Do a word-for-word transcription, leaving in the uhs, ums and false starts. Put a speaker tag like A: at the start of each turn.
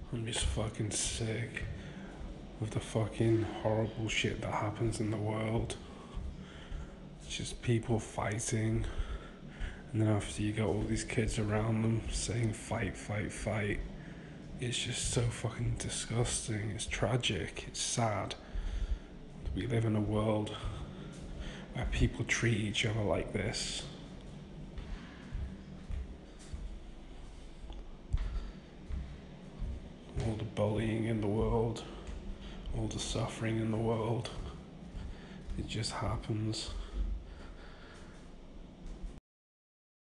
A: I'm just fucking sick of the fucking horrible shit that happens in the world. It's just people fighting, and then after you got all these kids around them saying fight, fight, fight. It's just so fucking disgusting. It's tragic. It's sad. We live in a world where people treat each other like this. All the bullying in the world, all the suffering in the world, it just happens.